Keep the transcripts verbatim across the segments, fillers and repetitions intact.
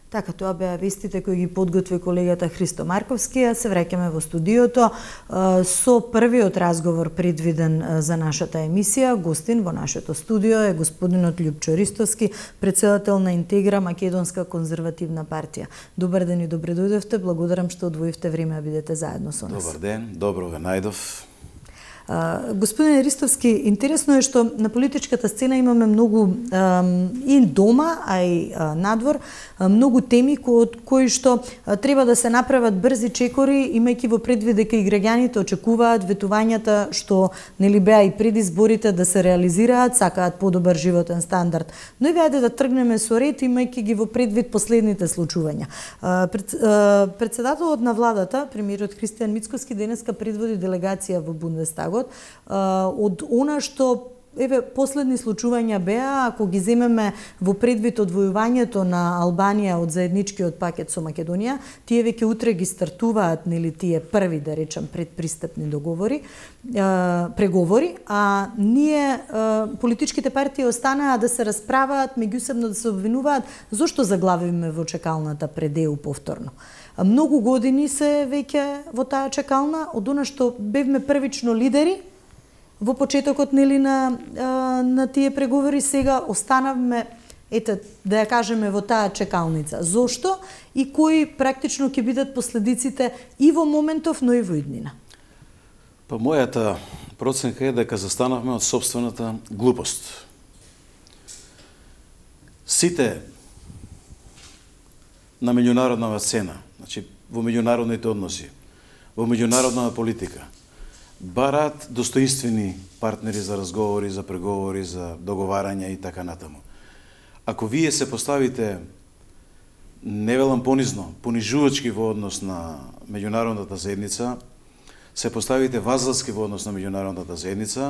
Така, тоа беа вестите кои ги подготви колегата Христо Марковски, а се враќаме во студиото со првиот разговор предвиден за нашата емисија. Гостин во нашето студио е господинот Љупчо Ристовски, председател на Интегра Македонска конзервативна партија. Добар ден и добре дојдовте. Благодарам што одвоивте време да бидете заедно со нас. Добар ден, добро ве најдов. Uh, Господине Ристовски, интересно е што на политичката сцена имаме многу um, и дома, а и uh, надвор, uh, многу теми кои, од кои што uh, треба да се направат брзи чекори, имајќи во предвид дека и граѓаните очекуваат ветувањата што нели беа и пред изборите да се реализираат, сакаат подобар животен стандард. Но и вајде да тргнеме со ред, имајќи ги во предвид последните случувања. Uh, пред, uh, председателот на владата, премиерот Христијан Мицкоски, денеска предводи делегација во Бундестагот. Од она што еве последни случувања беа, ако ги земеме во предвид одвојувањето на Албанија од заедничкиот пакет со Македонија, тие веќе утре ги стартуваат, нели, тие први, да речам, предпристапни договори, преговори, а ние политичките партии останаа да се расправаат, меѓусебно да се обвинуваат зошто заглавиме во чекалната пред Е У повторно. Многу години се веќе во таа чекална, од она што бевме првично лидери во почетокот, нели, на, на тие преговори, сега останавме, ете, да ја кажеме, во таа чекалница. Зошто и кои практично ќе бидат последиците и во моментов, но и во иднина? Па мојата проценка е дека застанавме од собствената глупост. Сите на меѓународната сцена, значи во меѓународните односи, во меѓународната политика, бараат достоинствени партнери за разговори, за преговори, за договарања и така натаму. Ако вие се поставите, не велам понизно, понижувачки во однос на меѓународната заедница, се поставите вазалски во однос на меѓународната заедница,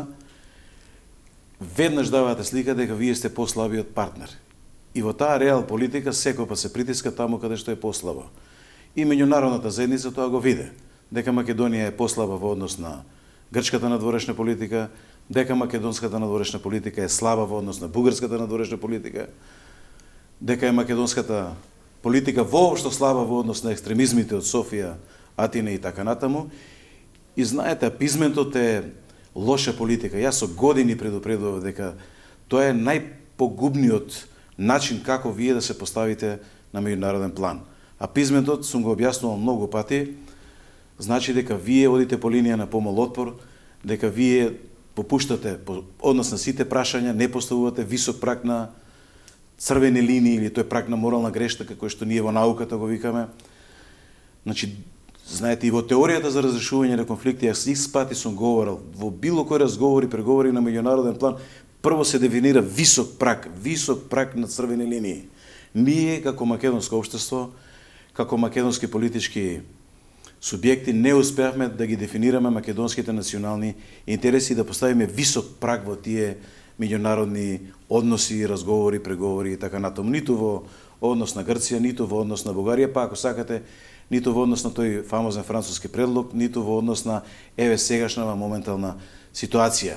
веднаш давате слика дека вие сте послабиот партнер. И во таа реал политика секој пат се притиска таму каде што е послаба. И меѓународната заедница тоа го виде, дека Македонија е послаба во однос на грчката надворешна политика, дека македонската надворешна политика е слаба во однос на бугарската надворешна политика, дека е македонската политика воопшто слаба во однос на екстремизмите од Софија, Атина и така натаму. И знаете, пизментот е лоша политика. Јас со години предупредував дека тоа е најпогубниот начин како вие да се поставите на меѓународен план. А пизментот, сум го објаснувал многу пати, значи дека вие одите по линија на помал отпор, дека вие попуштате по однос на сите прашања, не поставувате висок праг на црвени линии или тој праг на морална грешка кој што ние во науката го викаме. Значи, знаете, и во теоријата за разрешување на конфликти, јас икс пати сум говорил, во било кој разговори, преговори на меѓународен план, прво се дефинира висок праг, висок праг на црвени линии. Ние, како македонско општество, како македонски политички субјекти, не успеавме да ги дефинираме македонските национални интереси и да поставиме висок праг во тие меѓународни односи, разговори, преговори и така натаму. Ниту во однос на Грција, ниту во однос на Бугарија, па ако сакате, ниту во однос на тој фамозен француски предлог, ниту во однос на еве сегашнава моментална ситуација.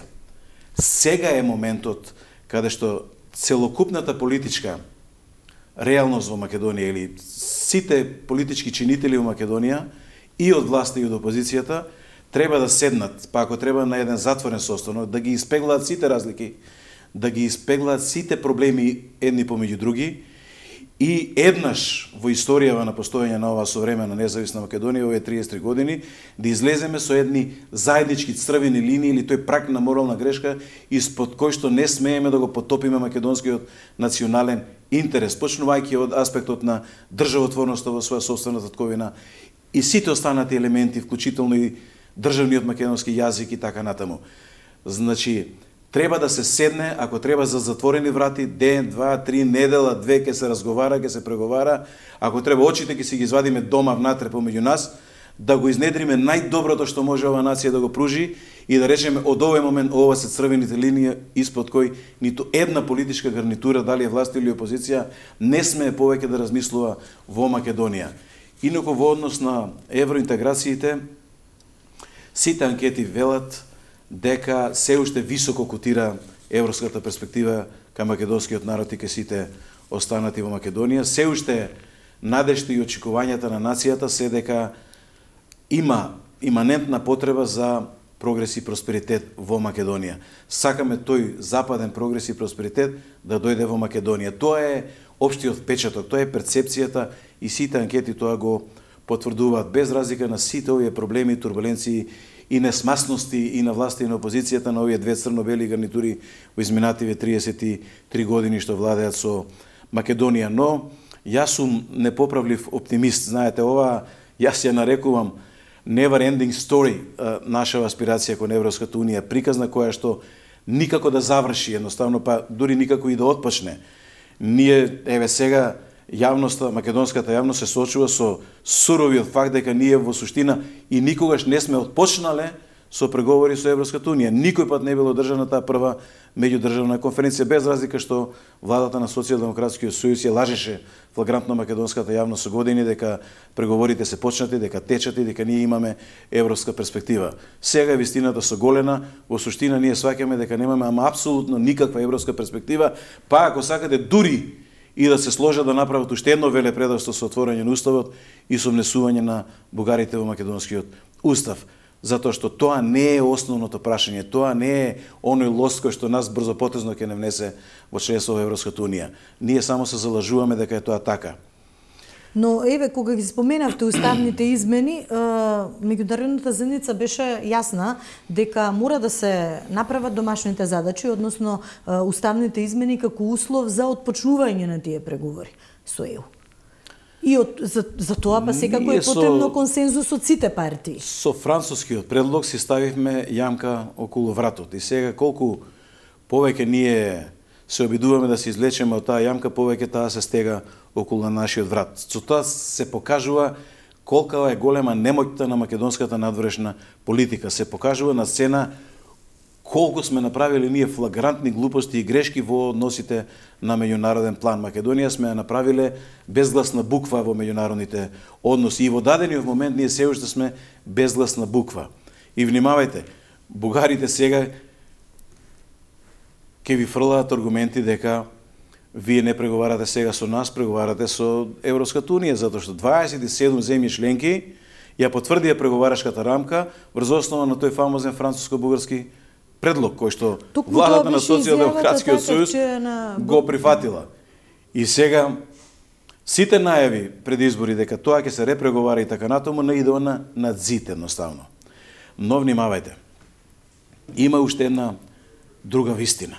Сега е моментот каде што целокупната политичка реалност во Македонија или сите политички чинители во Македонија и од власта и од опозицијата треба да седнат, па ако треба на еден затворен состанок, да ги испеглаат сите разлики, да ги испеглаат сите проблеми едни помеѓу други и еднаш во историјава на постојање на оваа современа независна Македонија овие триесет и три години да излеземе со едни заеднички црвени линии или тој праг на морална грешка испод кој што не смееме да го потопиме македонскиот национален интерес, почнувајќи од аспектот на државотворноста во своја собствена татковина и сите останати елементи, вклучително и државниот македонски јазик и така натаму. Значи, треба да се седне, ако треба за затворени врати, ден, два, три, недела, две, ке се разговара, ке се преговара, ако треба очите ке си ги извадиме дома внатре помеѓу нас, да го изнедриме најдоброто што може оваа нација да го пружи и да речеме од овој момент ова се црвените линии испод кој ниту една политичка гарнитура, дали е власт или опозиција, не смее повеќе да размислува во Македонија. Инаку во однос на евроинтеграциите, сите анкети велат дека се уште високо котира европската перспектива кај македонскиот народ и кај сите останати во Македонија. Се уште надежите и очекувањата на нацијата се дека има иманентна потреба за прогрес и просперитет во Македонија. Сакаме тој западен прогрес и просперитет да дојде во Македонија. Тоа е општиот впечаток, тоа е перцепцијата и сите анкети тоа го потврдуваат, без разлика на сите овие проблеми, турбуленции и несмасности и на власта и на опозицијата на овие две црно-бели гарнитури во изминативе триесет и три години што владеат со Македонија. Но јас сум непоправлив оптимист. Знаете, ова јас ја нарекувам never ending story, наша аспирација кон Европската унија, приказна која што никако да заврши, едноставно, па дури никако и да отпочне. Ние, еве сега, јавноста, македонската јавност се соочува со суровиот факт дека ние во суштина и никогаш не сме отпочнале со преговори со Европската унија. Никој пат не било одржана таа прва меѓудржавна конференција, без разлика што владата на Социјалдемократскиот сојуз ја лажеше флагрантно македонската јавност со години дека преговорите се почнати, дека течат и дека ние имаме европска перспектива. Сега е вистината соголена, во суштина ние сваќаме дека немаме ама апсолутно никаква европска перспектива, па ако сакате дури и да се сложат да направат уште едно велепредавство со отворање на уставот и со внесување на бугарите во македонскиот устав. Затоа што тоа не е основното прашање, тоа не е оној лост кој што нас брзопотезно ќе не внесе во членство во Европската унија. Ние само се залажуваме дека е тоа така. Но еве кога ги споменавте уставните измени, меѓународната заедница беше јасна дека мора да се направат домашните задачи, односно уставните измени како услов за отпочнување на тие преговори со ЕУ. И од, за, за тоа па секако е потребно со, консензус од сите партии. Со францускиот предлог си ставивме јамка околу вратот. И сега колку повеќе ние се обидуваме да се извлечеме од таа јамка, повеќе таа се стега околу нашиот врат. Со тоа се покажува колка е голема немоќта на македонската надворешна политика. Се покажува на сцена колку сме направили ние флагрантни глупости и грешки во односите на меѓународен план. Македонија сме ја направиле безгласна буква во меѓународните односи. И во дадениот момент ние се уште сме безгласна буква. И внимавајте, бугарите сега ќе ви фрлаат аргументи дека вие не преговарате сега со нас, преговарате со Европската унија, затоа што дваесет и седум земји членки ја потврдија преговарашката рамка врз основа на тој фамозен француско-бугарски предлог кој што Тук владата на Социјалдемократскиот сојуз на... го прифатила. И сега сите најави пред избори дека тоа ќе се репреговара и така натаму не иде на надзид едноставно. Но внимавајте. Има уште една друга вистина.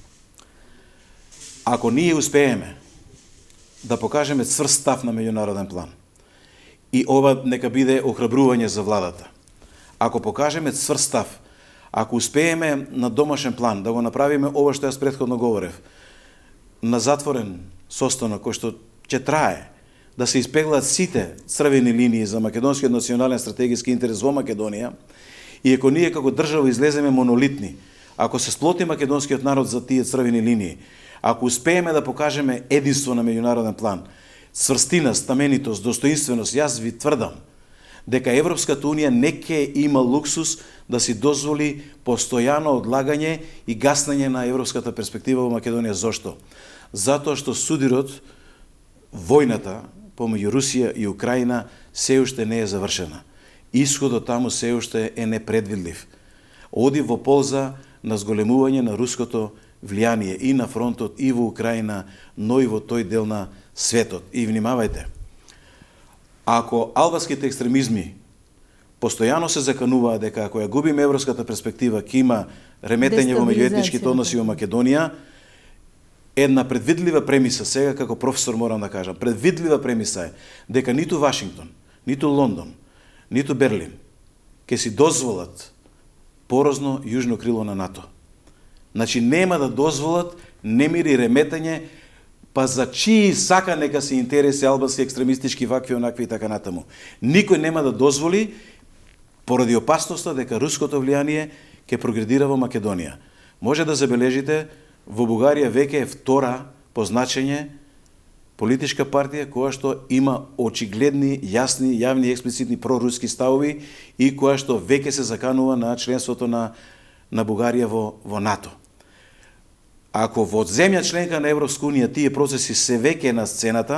Ако ние успееме да покажеме цврст став на меѓународен план, и ова нека биде охрабрување за владата. Ако покажеме цврст став, ако успееме на домашен план да го направиме ова што јас претходно говорев, на затворен состанок кој што ќе трае, да се испеглаат сите црвени линии за македонскиот национален стратегиски интерес во Македонија, и ако ние како држава излеземе монолитни, ако се сплоти македонскиот народ за тие црвени линии, ако успееме да покажеме единство на меѓународен план, цврстина, стаменитост, достоинственост, јас ви тврдам дека Европската унија не ќе има луксус да си дозволи постојано одлагање и гаснење на европската перспектива во Македонија. Зошто? Затоа што судирот, војната помеѓу Русија и Украина се уште не е завршена. Исходот таму се уште е непредвидлив. Оди во полза на зголемување на руското влијание и на фронтот, и во Украина, но и во тој дел на светот. И внимавајте, ако албанските екстремизми постојано се закануваат дека ако ја губиме европската перспектива, ќе има реметење во меѓуетничките односи во Македонија, една предвидлива премиса, сега како професор морам да кажам, предвидлива премиса е дека ниту Вашингтон, ниту Лондон, ниту Берлин ќе си дозволат порозно јужно крило на НАТО. Значи нема да дозволат немир и реметење, па за чии сака нека се интереси албански екстремистички вакви, онакви и така натаму. Никој нема да дозволи поради опасноста дека руското влијание ќе прогредира во Македонија. Може да забележите, во Бугарија веќе е втора по значење политичка партија која што има очигледни, јасни, јавни и експлицитни проруски ставови и која што веќе се заканува на членството на, на Бугарија во, во НАТО. Ако во земја членка на Европска унија тие процеси се веќе на сцената,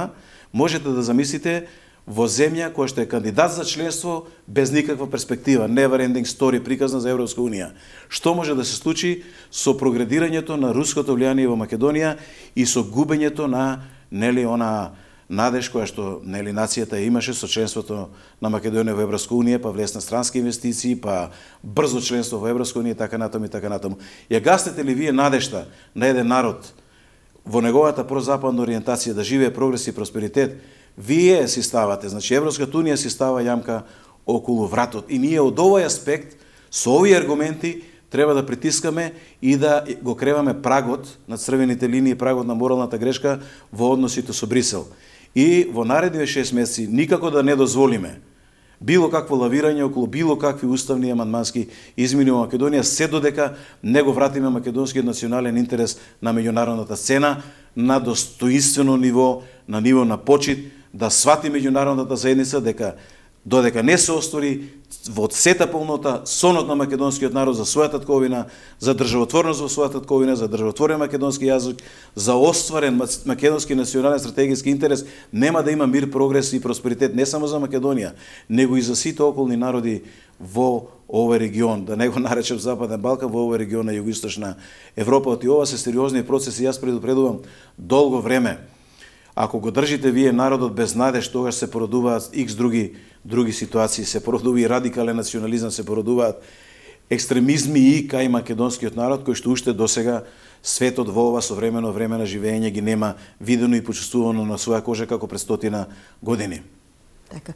Можете да замислите во земја која што е кандидат за членство без никаква перспектива, never ending story приказна за Европска унија. Што може да се случи со прогредирањето на руското влијание во Македонија и со губењето на нели она надеж која што нели нацијата имаше со членството на Македонија во Европска унија, па влез на странски инвестиции, па брзо членство во Европска унија, така натаму и така натаму. Ја гаснете ли вие надежта на еден народ во неговата прозападна ориентација да живее прогрес и просперитет? Вие си ставате, значи Европската унија си става јамка околу вратот. И ние од овој аспект, со овие аргументи, треба да притискаме и да го креваме прагот на црвените линии, прагот на моралната грешка во односите со Брисел. И во наредните шест месеци никако да не дозволиме било какво лавирање околу било какви уставни и амандмански измени во Македонија, се додека не го вратиме македонскиот национален интерес на меѓународната сцена, на достоинствено ниво, на ниво на почит, да свати меѓународната заедница дека додека не се оствари во сета полнота сонот на македонскиот народ за својата татковина, за државотворност во својата татковина, за државотворен македонски јазик, за остварен македонски национален стратегиски интерес, нема да има мир, прогрес и просперитет не само за Македонија, него и за сите околни народи во овој регион, да не го наречем Западен Балкан, во овој регион на југоисточна Европа. И ова се сериозни процеси, јас предупредувам долго време. Ако го држите вие народот без надеж, тогаш се породуваат икс други други ситуации, се породува и радикален национализам, се породуваат екстремизми и кај македонскиот народ, кој што уште досега светот во ова современо време на живење ги нема видено и почувствувано на своја кожа како пред стотина години. Така.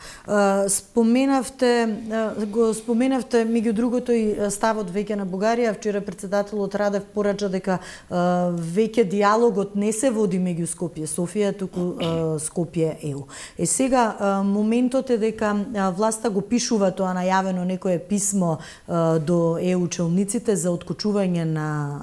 Споменавте, го споменавте меѓу другото и ставот веќе на Бугарија. Вчера председателот Радев порача дека веќе диалогот не се води меѓу Скопје Софија, туку Скопје ЕУ. Е сега моментот е дека власта го пишува тоа најавено некое писмо до ЕУ челниците за откочување на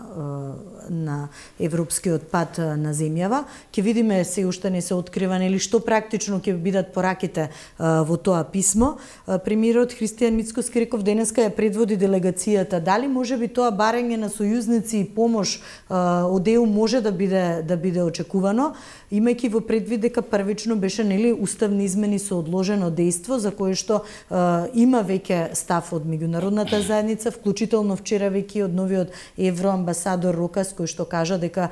на европскиот пат на земјава. Ќе видиме, се уште не се открива нели што практично ќе бидат пораките во тоа писмо. Премиерот Христијан Мицкоски реков денеска ја предводи делегацијата. Дали може би тоа барање на сојузници и помош од ЕУ може да биде да биде очекувано, имајќи во предвид дека првично беше нели уставни измени со одложено дејство за кое што има веќе став од меѓународната заедница, вклучително вчера веќе од новиот евроамбасадор Рокас, кој што кажа дека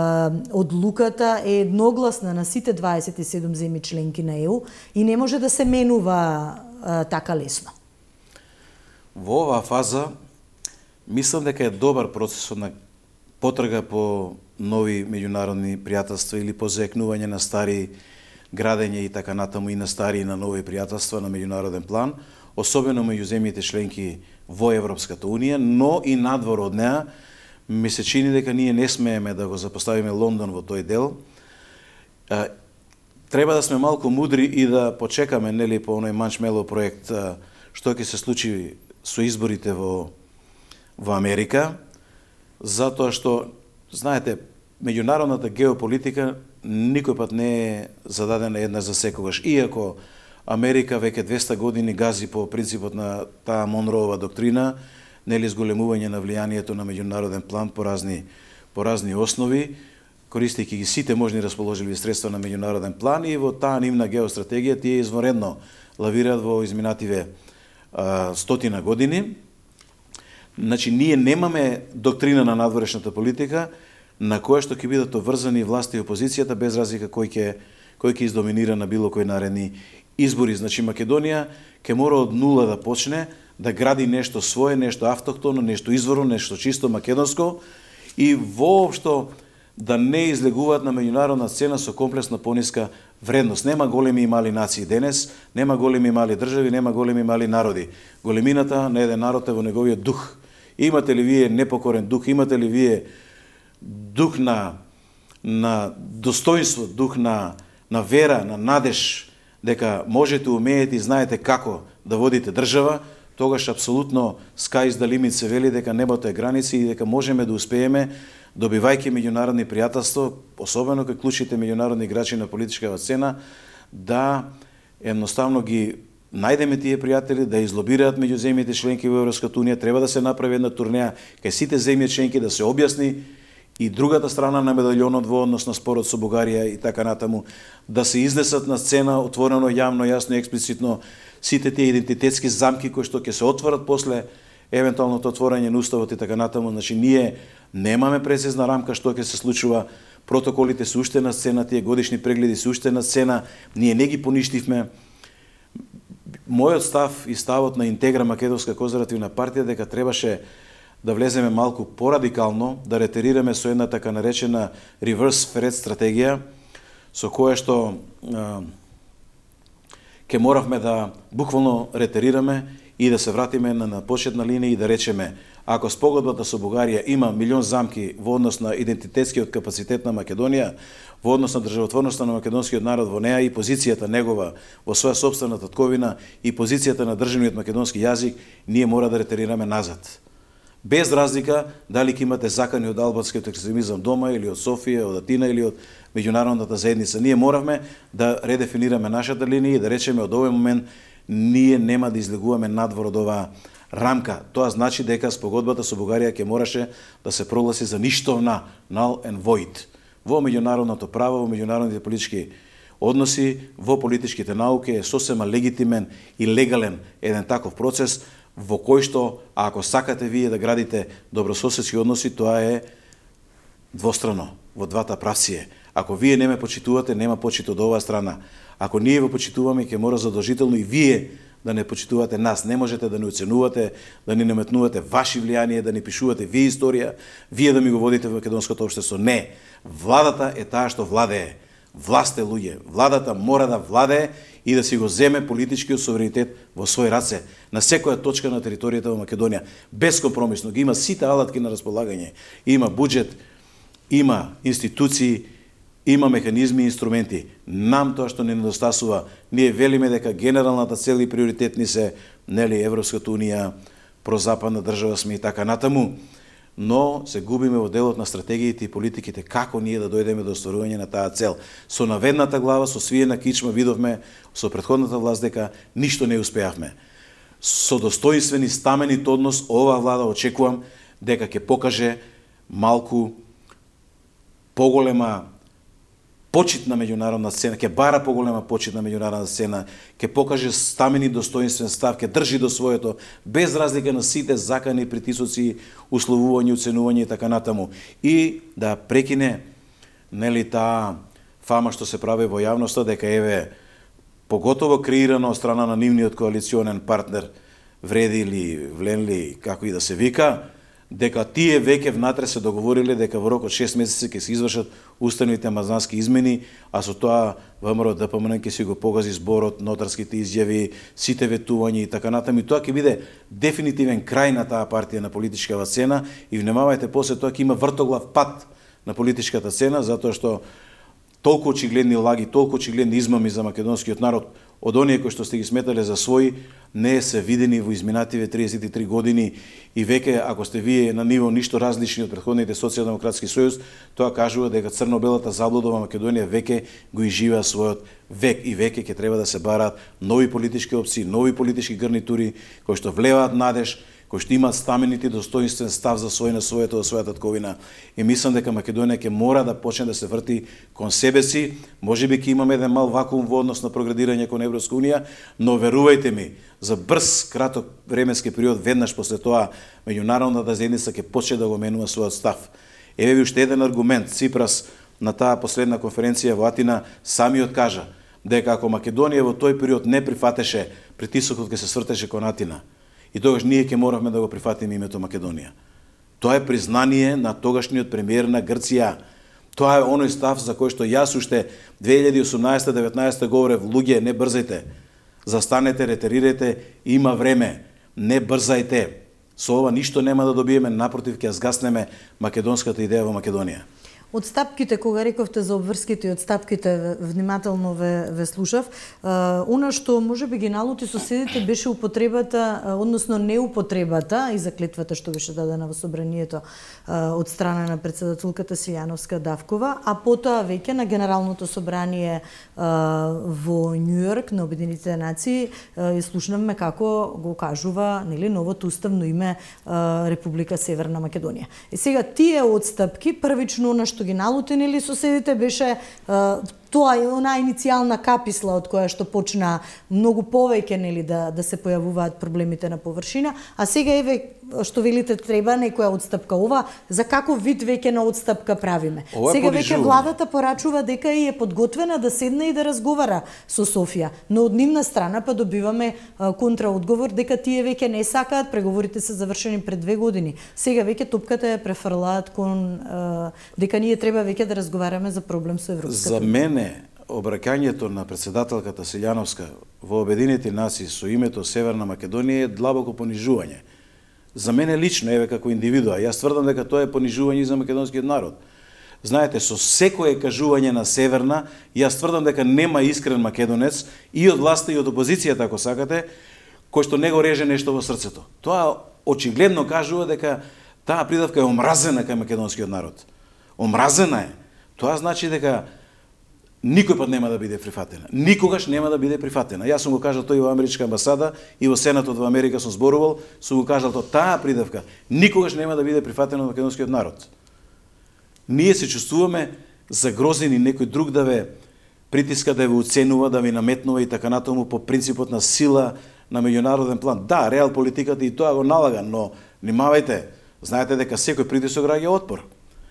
одлуката е едногласна на сите дваесет и седум земји членки на ЕУ и не може да се менува а, така лесно. Во оваа фаза мислам дека е добар процесот на потрага по нови меѓународни пријателства или по заекнување на стари градење и така натаму и на стари и на нови пријателства на меѓународен план, особено меѓу земјите членки во Европската унија, но и надвор од неа. Ми се чини дека ние не смееме да го запоставиме Лондон во тој дел. Треба да сме малку мудри и да почекаме нели по оној Манчмело проект што ќе се случи со изборите во во Америка, затоа што знаете меѓународната геополитика никој пат не е зададена една за секогаш. Иако Америка веќе двеста години гази по принципот на таа Монроова доктрина, нели зголемување на влијанието на меѓународен план по разни по разни основи, користејќи ги сите можни расположливи средства на меѓународен план, и во таа нивна геостратегија тие изворедно лавираат во изминативе а, стотина години. Значи, ние немаме доктрина на надворешната политика на која што ќе бидат обврзани власта и опозицијата без разлика кој ќе кој ќе издоминира на било кој наредни избори. Значи, Македонија ќе мора од нула да почне да гради нешто свое, нешто автохтоно, нешто изворно, нешто чисто македонско и воопшто да не излегуваат на меѓународна сцена со комплексна пониска вредност. Нема големи и мали нации денес, нема големи и мали држави, нема големи и мали народи. Големината на еден народ е во неговиот дух. Имате ли вие непокорен дух, имате ли вие дух на на достоинство, дух на на вера, на надеж дека можете, умеете и знаете како да водите држава, тогаш апсолутно sky is the limit се вели дека небото е граници и дека можеме да успееме добивајќи меѓународни пријателства, особено кај клучните меѓународни играчи на политичката сцена, да едноставно ги најдеме тие пријатели, да излобираат меѓу земјите членки во Европската унија. Треба да се направи една турнеја кај сите земји членки, да се објасни и другата страна на медалјонот во однос на спорот со Бугарија и така натаму, да се изнесат на сцена отворено, јавно, јасно и експлицитно сите тие идентитетски замки кои што ќе се отворат после евентуалното отворање на уставот и така натаму. Значи ние немаме прецизна рамка што ќе се случува, протоколите се уште на сцена, тие годишни прегледи се уште на сцена, ние не ги поништивме. Мојот став и ставот на Интегра Македонска конзервативна партија дека требаше да влеземе малку порадикално, да ретерираме со една така наречена reverse threat стратегија, со која што а, ке моравме да буквално ретерираме и да се вратиме на, на почетна линија и да речеме, ако спогодбата со Бугарија има милион замки во однос на идентитетскиот капацитет на Македонија, во однос на државотворноста на македонскиот народ во неа и позицијата негова во своја сопствена татковина и позицијата на државниот македонски јазик, ние мора да ретерираме назад. Без разлика дали ќе имате закани од албанскиот екстремизам дома или од Софија, од Атина или од меѓународната заедница. Ние моравме да редефинираме нашата линија и да речеме од овој момент ние нема да излегуваме надвор од оваа рамка. Тоа значи дека спогодбата со Бугарија ќе мораше да се прогласи за ништовна, null and void. Во меѓународното право, во меѓународните политички односи, во политичките науки е сосема легитимен и легален еден таков процес во кој што, ако сакате вие да градите добрососедски односи, тоа е двострано, во двата правци. Ако вие не ме почитувате, нема почит од оваа страна. Ако ние ве почитуваме, ќе мора задолжително и вие да не почитувате нас. Не можете да не оценувате, да ни наметнувате ваши влијание, да ни пишувате вие историја, вие да ми го водите во македонското општество. Не. Владата е таа што владее. Власт е луѓе. Владата мора да владее и да си го земе политичкиот суверенитет во свој раце на секоја точка на територијата во Македонија. Безкомпромисно ги има сите алатки на располагање. Има буџет, има институции, има механизми и инструменти. Нам тоа што не недостасува, ние велиме дека генералната цел и приоритет ни се, нели, Европската унија, прозападна држава сме и така натаму, но се губиме во делот на стратегиите и политиките како ние да дојдеме до остварување на таа цел. Со наведната глава, со свиена кичма видовме со претходната власт дека ништо не успеавме. Со достоинствен и стаменит однос оваа влада очекувам дека ќе покаже малку поголема почит на меѓународна сцена, ќе бара поголема почит на меѓународна сцена, ќе покаже стамен и достоинствен став, ќе држи до своето, без разлика на сите закани, притисоци, условување, оценување и така натаму. И да прекине, нели, таа фама што се прави во јавноста, дека еве, поготово креирано од страна на нивниот коалиционен партнер, Вреди или Вленли, како и да се вика, дека тие веќе внатре се договориле дека во рок од шест месеци ќе се извршат уставните мазански измени, а со тоа ВМРО Д П М Н ќе си го погази зборот, нотарските изјави, сите ветувања и така натаму. И тоа ќе биде дефинитивен крај на таа партија на политичкава сцена и внимавајте, после тоа ќе има вртоглав пат на политичката сцена, затоа што толку очигледни лаги, толку очигледни измами за македонскиот народ од оние кои што сте ги сметале за своји, не се видени во изминативе триесет и три години и веќе, ако сте вие на ниво ништо различни од претходните социјалдемократски сојуз, тоа кажува дека црно-белата заблуда во Македонија веќе го изживеа својот век и веќе ќе треба да се бараат нови политички опции, нови политички гарнитури кои што влеваат надеж, кои што имаат стаменит и достоинствен став за свој на своето, својата татковина. И мислам дека Македонија ќе мора да почне да се врти кон себе си. Можеби ќе имаме еден мал вакуум во однос на проградирање кон Европска унија, но верувајте ми, за брз, краток временски период, веднаш после тоа, меѓународната заедница ќе почне да го менува својот став. Еве ви уште еден аргумент. Ципрас на таа последна конференција во Атина самиот кажа дека ако Македонија во тој период не прифатеше притисокот ќе се свртеше кон Атина, и тогаш ние ќе моравме да го прифатиме името Македонија. Тоа е признание на тогашниот премиер на Грција. Тоа е оној став за кој што јас уште две илјади и осумнаесета деветнаесета говорев: луѓе, не брзајте. Застанете, ретерирайте, има време. Не брзајте. Со ова ништо нема да добиеме, напротив ќе згаснеме македонската идеја во Македонија. Одстапките, кога рековте за обврските и одстапките, внимателно ве, ве слушав, она што може би ги налути соседите беше употребата, односно неупотребата и заклетвата што беше дадена во собранието од страна на председателката Силјановска-Давкова, а потоа веќе на Генералното собрание во Њу Йорк на Обединетите нации слушнавме како го кажува, нели, новото уставно име Република Северна Македонија. И сега тие одстапки првично на што ги налутенили соседите беше тоа е она иницијална каписла од која што почна многу повеќе, нели, да да се појавуваат проблемите на површина, а сега еве што велите треба некоја одстапка. Ова за каков вид веќе на одстапка правиме? Ова сега веќе владата порачува дека и е подготвена да седне и да разговара со Софија, но од нивна страна па добиваме контраодговор дека тие веќе не сакаат, преговорите се завршени пред две години. Сега веќе топката ја префрлаат кон дека ние треба веќе да разговараме за проблем со Европската. За мене обраќањето на председателката Силјановска во Обединетите нации со името Северна Македонија е длабоко понижување. За мене лично, еве како индивидуа, јас тврдам дека тоа е понижување за македонскиот народ. Знаете, со секое кажување на Северна, јас тврдам дека нема искрен македонец и од власта и од опозицијата, ако сакате, кој што не го реже нешто во срцето. Тоа очигледно кажува дека таа придавка е омразена кај македонскиот народ. Омразена е. Тоа значи дека никој пат нема да биде прифатена. Никогаш нема да биде прифатена. Јас сум го кажал тој во Америчка амбасада и во Сенатот во Америка сум зборувал, сум го кажал тоа, таа придавка никогаш нема да биде прифатена од македонскиот народ. Ние се чувствуваме загрозени некој друг да ве притиска, да ве уценува, да ви наметнува и така натаму по принципот на сила на меѓународен план. Да, реал политиката и тоа го налага, но внимавајте, знаете дека секој притисок раѓа отпор.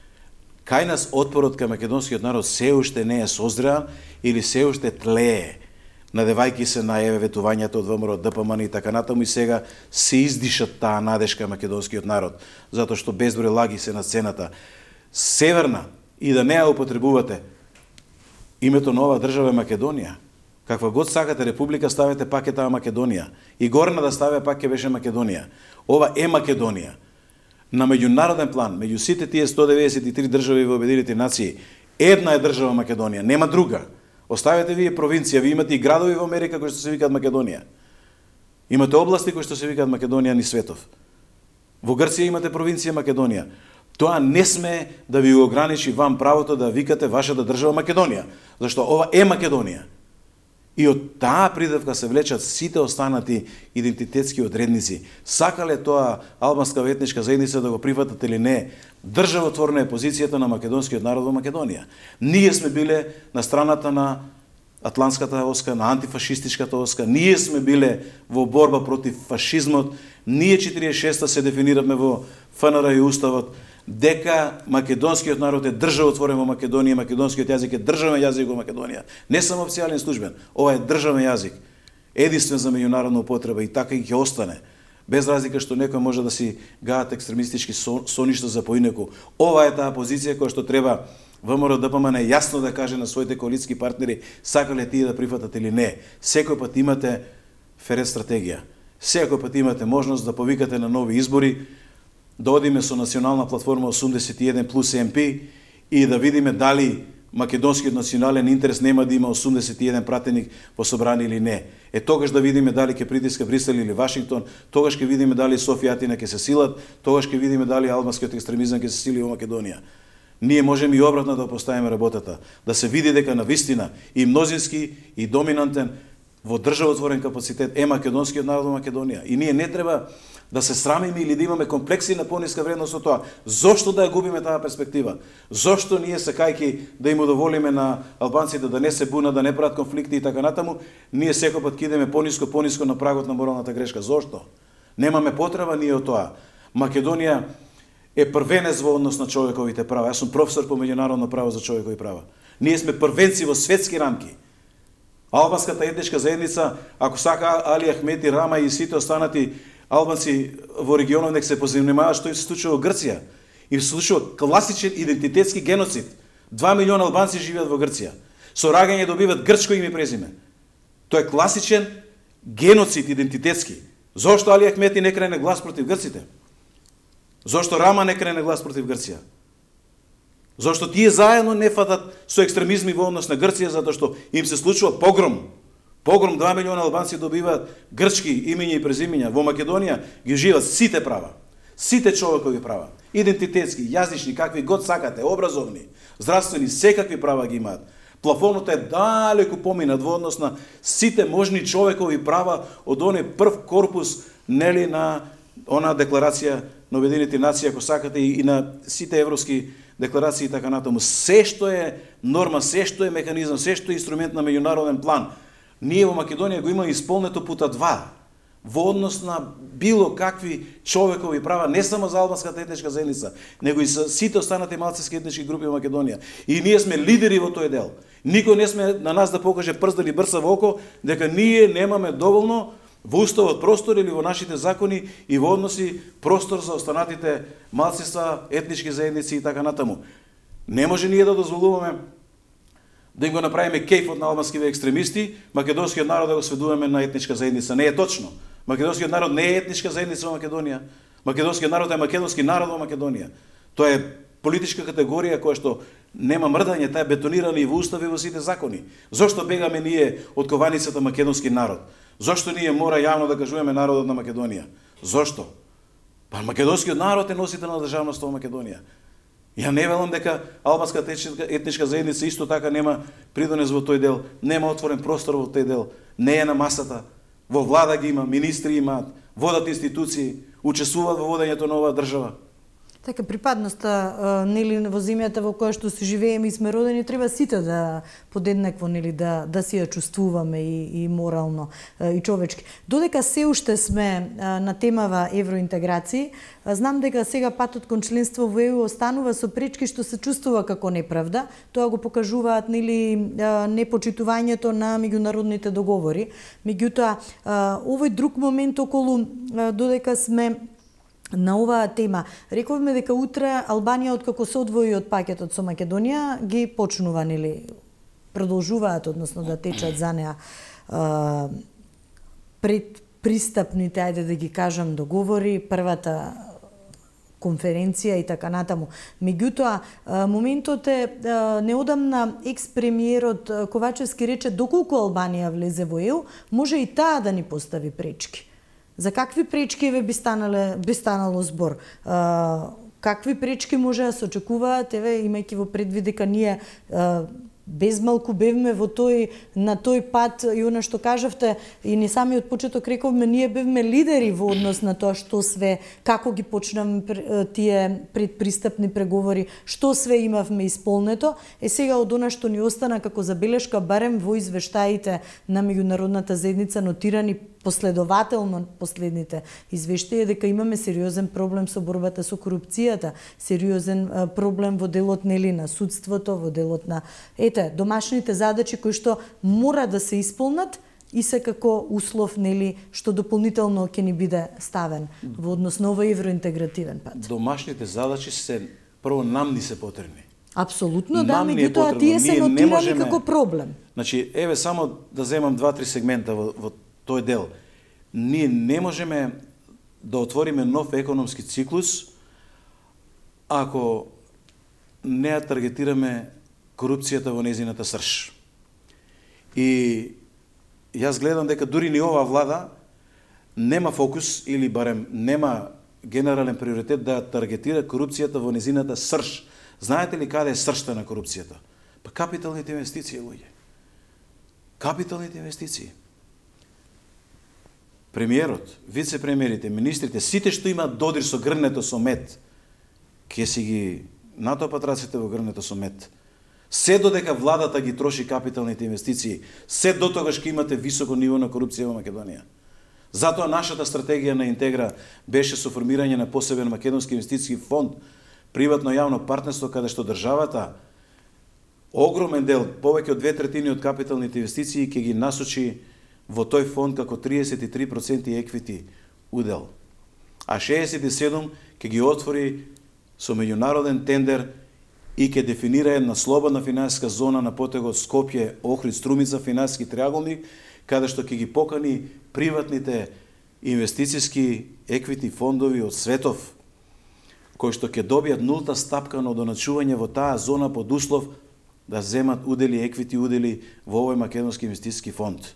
Кај нас отпорот кај македонскиот народ се уште не е созреан или се уште тлее, надевајки се на еве ветувањето од ВМРО, ДПМН и така натаму, и сега се издишат таа надежка македонскиот народ, затоа што безброј лаги се на сцената. Северна, и да не ја употребувате името на оваа држава е Македонија. Каква год сакате република, ставете пак е таа Македонија. И горна да ставе пак ќе беше Македонија. Ова е Македонија. На меѓународен план, меѓу сите тие сто деветдесет и три држави во Обединетите нации, една е држава Македонија, нема друга. Оставете вие провинција, ви имате и градови во Америка кои што се викаат Македонија. Имате области кои што се викаат Македонија низ светов. Во Грција имате провинција Македонија. Тоа не сме да ви ограничи вам правото да викате вашата држава Македонија, зашто ова е Македонија. И од таа придавка се влечат сите останати идентитетски одредници. Сакале тоа албанска етничка заедница да го прифатат или не, државотворна е позицијата на македонскиот народ во Македонија. Ние сме биле на страната на Атлантската оска, на антифашистичката оска, ние сме биле во борба против фашизмот, ние четиридесет и шеста се дефинираме во ФНР и Уставот, дека македонскиот народ е државотворен во Македонија, македонскиот јазик е државен јазик во Македонија. Не само официјален службен, ова е државен јазик, единствен за меѓународна употреба и така и ќе остане. Без разлика што некој може да си гаат екстремистички соништа за поинеку. Ова е таа позиција која што треба ВМРО ДПМН јасно да каже на своите коалициски партнери, сакале тие да прифатат или не. Секој пат имате ферет стратегија. Секој пат имате можност да повикате на нови избори, да одиме со национална платформа осумдесет и еден плюс М П и да видиме дали македонскиот национален интерес нема да има осумдесет и еден пратеник во собрание или не. Е тогаш да видиме дали ќе притиска Брисел или Вашингтон, тогаш ќе видиме дали Софија Атина ќе се силат, тогаш ќе видиме дали албанскиот екстремизам ќе се сили во Македонија. Ние можеме и обратно да поставиме работата, да се види дека навистина и мнозински и доминантен во државотворен капацитет е македонскиот народ во Македонија. И ние не треба да се срамиме или да имаме комплекси на пониска вредност од тоа. Зошто да ја губиме таа перспектива? Зошто ние сакајки да им удоволиме на албанците да не се буна, да не прават конфликти и така натаму, ние секој пат кидеме пониско, пониско на прагот на моралната грешка. Зошто? Немаме потреба ние од тоа. Македонија е првенец во однос на човековите права. Јас сум професор по меѓународно право за човекови права. Ние сме првенци во светски рамки. Албанската етничка заедница, ако сака Али Ахмети, Рама и сите останати албанци во регионот нек се позанимаваат што им се случува во Грција. Им се случува класичен идентитетски геноцид. Два милиона албанци живеат во Грција. Со раѓање добиват грчко име и презиме. Тоа е класичен геноцид идентитетски. Зошто Али Ахмети не крене глас против грците? Зошто Рама не крене глас против Грција? Зошто тие заедно не фатат со екстремизми во однос на Грција, затоа што им се случува погром. Погром, два милиона албанци добиваат грчки имиња и презимиња. Во Македонија ги уживаат сите права. Сите човекови права. Идентитетски, јазични, какви год сакате, образовни, здравствени, секакви права ги имаат. Плафонот е далеку поминат во однос на сите можни човекови права од оној прв корпус, нели, на она декларација на Обединените нации, ако сакате, и на сите европски декларации и така натаму. Се што е норма, се што е механизам, се што е инструмент на меѓународен план, ние во Македонија го имаме исполнето пута два во однос на било какви човекови права, не само за албанската етничка заедница, него и за сите останати малцински етнички групи во Македонија. И ние сме лидери во тој дел. Никој не сме на нас да покаже прст или брса во око дека ние немаме доволно во уставот простор или во нашите закони и во односи простор за останатите малцинства, етнички заедници и така натаму. Не може ние да дозволуваме да им го направиме кејфот на албанскиве екстремисти, македонскиот народ да го сведуваме на етничка заедница. Не е точно. Македонскиот народ не е етничка заедница во Македонија. Македонскиот народ е македонски народ во Македонија. Тоа е политичка категорија која што нема мрдање, таа е бетонирана и во устав и во сите закони. Зошто бегаме ние од кованицата македонски народ? Зошто ние мора јавно да кажуваме народот на Македонија? Зошто? Па македонскиот народ е носител на државноста во Македонија. Ја не велам дека албанската етничка заедница исто така нема придонес во тој дел, нема отворен простор во тој дел, не е на масата. Во влада ги има, министри имаат, водат институции, учествуваат во водењето на оваа држава. Така, припадноста, нели, во земјата во која што се живееме и сме родени, треба сите да подеднакво, нели, да, да си ја чувствуваме и, и морално, и човечки. Додека се уште сме на темава евроинтеграции, знам дека сега патот кон членство во Е У останува со пречки што се чувствува како неправда. Тоа го покажуваат, нели, непочитувањето на меѓународните договори. Меѓутоа, овој друг момент околу додека сме на оваа тема. Рековме дека утре Албанија, откако се одвои од пакетот со Македонија, ги почнува, нели, продолжуваат, односно да течат за неа пред пристапните, ајде да ги кажам, договори, првата конференција и така натаму. Меѓутоа, моментот е, неодамна екс-премиерот Ковачевски рече доколку Албанија влезе во Е У, може и таа да ни постави пречки. За какви пречки еве би станале би станало збор? А, какви пречки може да се очекуваат, еве имајќи во предвид дека ние а, безмалку бевме во тој на тој пат и она што кажавте и не сами од почеток рековме, ние бевме лидери во однос на тоа што све, како ги почнавме тие предпристапни преговори, што све имавме исполнето. Е сега од она што ни остана како забелешка барем во извештаите на меѓународната заедница нотирани последователно последните извештаи, дека имаме сериозен проблем со борбата со корупцијата, сериозен проблем во делот, нели, на судството, во делот на ете домашните задачи кои што мора да се исполнат и се како услов, нели, што дополнително ќе ни биде ставен во однос на овој евроинтегративен пат. Домашните задачи се прво нам ни се потребни. Апсолутно, да, меѓутоа тие се нотирани можеме... како проблем. Значи, еве само да земам два-три сегмента во, во тој дел. Ние не можеме да отвориме нов економски циклус ако не ја таргетираме корупцијата во незината срж. И јас гледам дека дури ни оваа влада нема фокус или барем нема генерален приоритет да таргетира корупцијата во незината срж. Знаете ли каде е сржта на корупцијата? Па капиталните инвестиции, луѓе. Капиталните инвестиции. Премиерот, вице-премиерите, министрите, сите што имаат додир со грнето со мед, ќе си ги натопат рацете во грнето со мед. Се додека владата ги троши капиталните инвестиции, се до тогаш ќе имате високо ниво на корупција во Македонија. Затоа нашата стратегија на Интегра беше со формирање на посебен македонски инвестициски фонд, приватно јавно партнерство, каде што државата огромен дел, повеќе од две третини од капиталните инвестиции ќе ги насочи во тој фонд како триесет и три проценти еквити удел, а шеесет и седум ќе ги отвори со меѓународен тендер и ќе дефинира една слободна финансиска зона на потегот Скопје, Охрид, Струмица, финансиски триаголник, каде што ќе ги покани приватните инвестициски еквити фондови од светов. кои што ќе добијат нулта стапка на доначување во таа зона под услов да земат удели, еквити удели во овој македонски инвестициски фонд.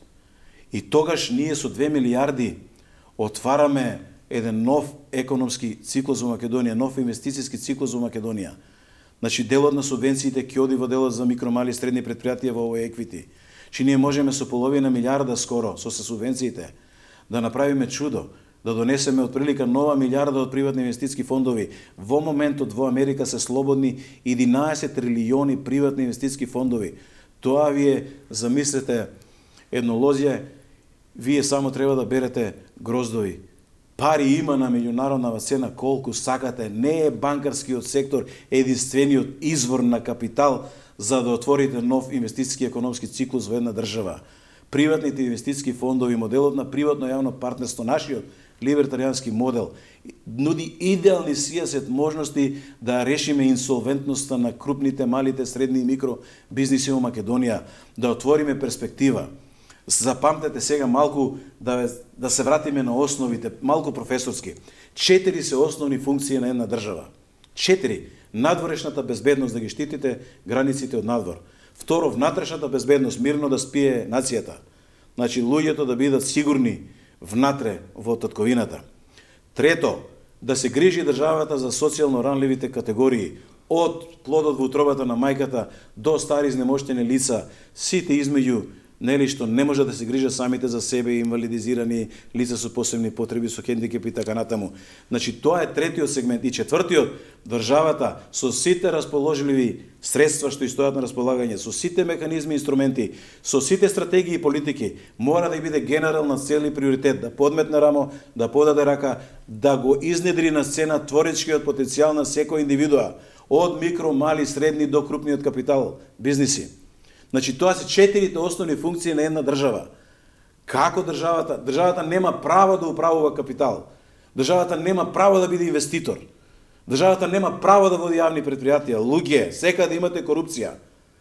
И тогаш ние со две милијарди отвараме еден нов економски циклус во Македонија, нов инвестициски циклус во Македонија. Значи, делот на субвенциите ќе оди во делот за микро, мали и средни предпријатија во овој еквити. Че ние можеме со половина милијарда скоро, со субвенциите, да направиме чудо, да донесеме отприлика нова милијарда од приватни инвестициски фондови. Во моментот во Америка се слободни единаесет трилиони приватни инвестициски фондови. Тоа вие замислете едно лозје, вие само треба да берете гроздови. Пари има на меѓународна цена колку сакате. Не е банкарскиот сектор единствениот извор на капитал за да отворите нов инвестициски економски циклус во една држава. Приватните инвестициски фондови, моделот на приватно-јавно партнерство, нашиот либертаријански модел, нуди идеални сијасет можности да решиме инсолвентноста на крупните, малите, средни и микро бизниси во Македонија, да отвориме перспектива. Запамтете сега малку да, да се вратиме на основите, малку професорски. Четири се основни функции на една држава. Четири. Надворешната безбедност, да ги штитите границите од надвор. Второ, внатрешната безбедност, мирно да спие нацијата. Значи, луѓето да бидат сигурни внатре во татковината. Трето, да се грижи државата за социјално ранливите категории, од плодот во утробата на мајката до стари изнемоштени лица, сите измеѓу, нели што не може да се грижат самите за себе, инвалидизирани лица со посебни потреби, со хендикеп и така натаму. Значи, тоа е третиот сегмент. И четвртиот, државата со сите расположливи средства што и стојат на располагање, со сите механизми и инструменти, со сите стратегии и политики, мора да биде генерална цел и приоритет, да подметне рамо, да подаде рака, да го изнедри на сцена творечкиот потенцијал на секој индивидуа, од микро, мали, средни до крупниот капитал, бизниси. Значи, тоа се четирите основни функции на една држава. Како државата? Државата нема право да управува капитал. Државата нема право да биде инвеститор. Државата нема право да води јавни предпријатија. Луѓе, секаде имате корупција.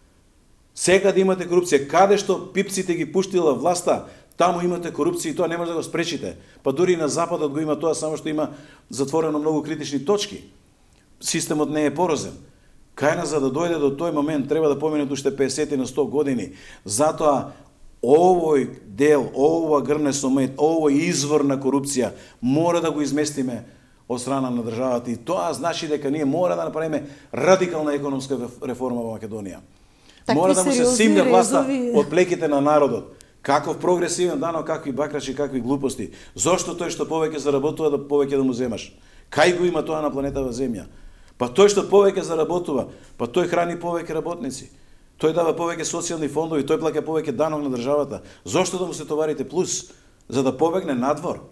Секаде имате корупција. Каде што пипците ги пуштила власта, таму имате корупција и тоа не може да го спречите. Па дури и на западот го има тоа, само што има затворено многу критични точки. Системот не е порозен. Кајна, за да дојде до тој момент, треба да поминат уште песет на сто години. Затоа, овој дел, ова грмнесомет, овој извор на корупција, мора да го изместиме од страна на државата. И тоа значи дека ние мора да направиме радикална економска реформа во Македонија. Такви мора да му се симне власта резови... од плеките на народот. Каков прогресивен данок, какви бакрачи, какви глупости. Зошто тој што повеќе заработува, да повеќе да му земаш? Кај го има тоа на планетава Земја? Па тој што повеќе заработува, па тој храни повеќе работници. Тој дава повеќе социјални фондови, тој плаќа повеќе данок на државата. Зошто да му се товарите плюс? За да побегне надвор.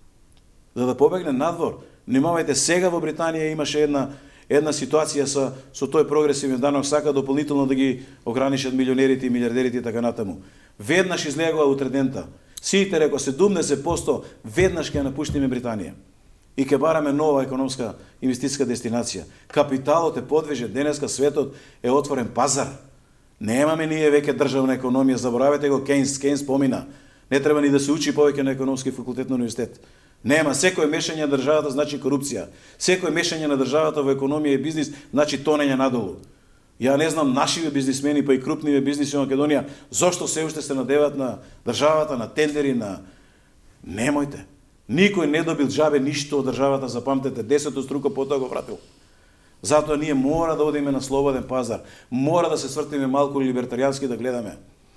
За да побегне надвор. Внимавајте, сега во Британија имаше една една ситуација со со тој прогресивен данок, сака дополнително да ги ограничат милионерите и милиардерите и така натаму. Веднаш излегува утредента. Сите реко седумдесет проценти веднаш ќе напуштиме Британија. И ќе бараме нова економска инвестициска дестинација. Капиталот е подвижен, денеска светот е отворен пазар. Немаме ние веќе државна економија, заборавете го Кейнс, Кейнс помина. Не треба ни да се учи повеќе на економски факултет на универзитет. Нема, секој мешање на државата значи корупција. Секој мешање на државата во економија и бизнис значи тонење надолу. Ја не знам нашиве бизнисмени, па и крупниве бизниси во Македонија, зошто се уште се надеват на државата, на тендери, на... Немојте. Никој не добил джабе ништо од државата, запамтете, десето струко потоа го вратил. Затоа ние мора да одиме на слободен пазар, мора да се свртиме малку либертаријански да гледаме.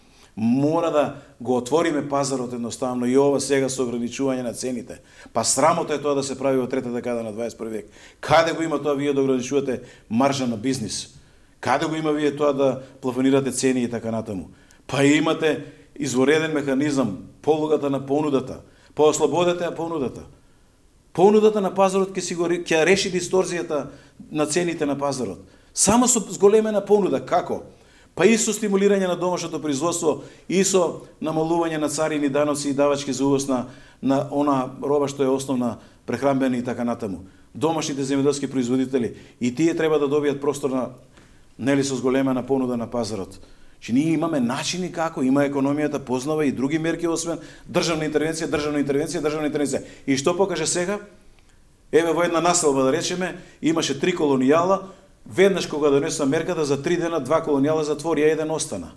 Мора да го отвориме пазарот едноставно и ова сега со ограничување на цените. Па срамота е тоа да се прави во третата декада на дваесет и први век. Каде го има тоа вие да ограничувате маржа на бизнис? Каде го има вие тоа да плафонирате цени и така натаму? Па имате извореден механизам, полугата на понудата. Па ослободете ја понудата. Понудата на пазарот ќе си го ќе реши дисторзијата на цените на пазарот. Само со зголемена понуда. Како? Па и со стимулирање на домашното производство, и со намалување на царини, даноци и давачки за увоз на, на она роба што е основна прехранбена и така натаму. Домашните земјоделски производители и тие треба да добијат простор на нели со зголемена понуда на пазарот. Че ние имаме начини како, има економијата, познава и други мерки освен државна интервенција, државна интервенција, државна интервенција. И што покаже сега? Еве во една населба да речеме, имаше три колонијала, веднаш кога донесува мерката за три дена два колонијала затвори, а еден остана.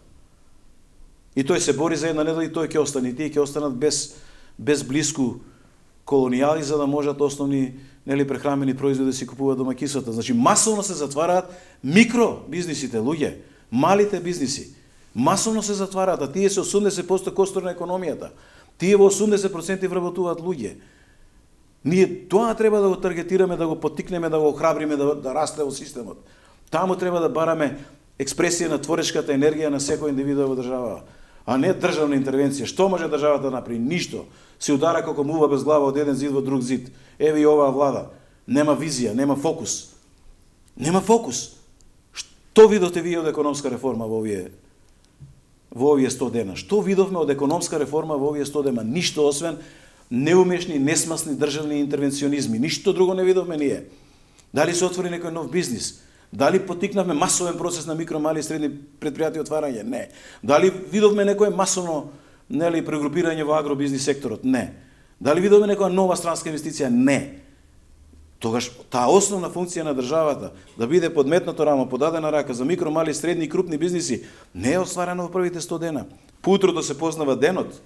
И тој се бори за една недела и тој ќе остане, и тие ќе останат без без блиску колонијали за да можат основни, нели, прехрамени производи да си купуваат домаќинствата. Значи масовно се затвараат микро бизнисите, луѓе, малите бизниси. Масовно се затвараат, а тие се осумдесет проценти костор на економијата. Тие во осумдесет проценти вработуваат луѓе. Ние тоа треба да го таргетираме, да го поттикнеме, да го охрабриме да, да расте во системот. Таму треба да бараме експресија на творечката енергија на секој индивидуа во држава, а не државна интервенција. Што може државата да направи? Ништо. Се удара како мува без глава од еден зид во друг зид. Еве и оваа влада. Нема визија, нема фокус. Нема фокус. Што видовте вие од економска реформа во овие во овие сто дена? Што видовме од економска реформа во овие сто дена? Ништо освен неумешни, несмасни државни интервенционизми. Ништо друго не видовме ние. Дали се отвори некој нов бизнис? Дали поттикнавме масовен процес на микро, мали и средни предпријатија отварање? Не. Дали видовме некое масовно, нели, прегрупирање во агробизнис секторот? Не. Дали видовме некоја нова странска инвестиција? Не. Тогаш таа основна функција на државата да биде подметнато рамо, подадена рака за микро, мали, средни и крупни бизниси не е остварена во првите сто дена. Поутрото се познава денот.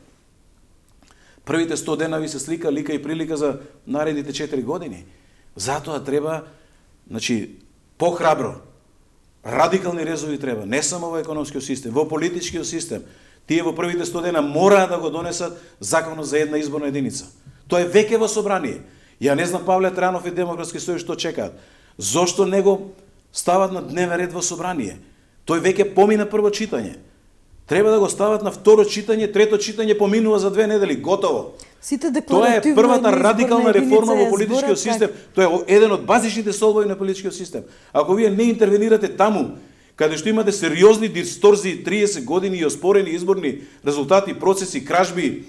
Првите сто дена ви се слика, лика и прилика за наредните четири години. Затоа треба, значи, похрабро, радикални резови треба, не само во економскиот систем, во политичкиот систем. Тие во првите сто дена мора да го донесат законот за една изборна единица. Тоа е веќе во собрание. Ја не знам Павле Трајанов и Демократски сојуз што чекаат. Зошто не го стават на дневен ред во собрание? Тој веќе помина прво читање. Треба да го стават на второ читање, трето читање поминува за две недели, готово. Сите Тоа е првата радикална реформа во политичкиот систем. Тоа е еден од базичните столбови на политичкиот систем. Ако вие не интервенирате таму, каде што имате сериозни дисторзии, триесет години и оспорени изборни резултати, процеси, кражби,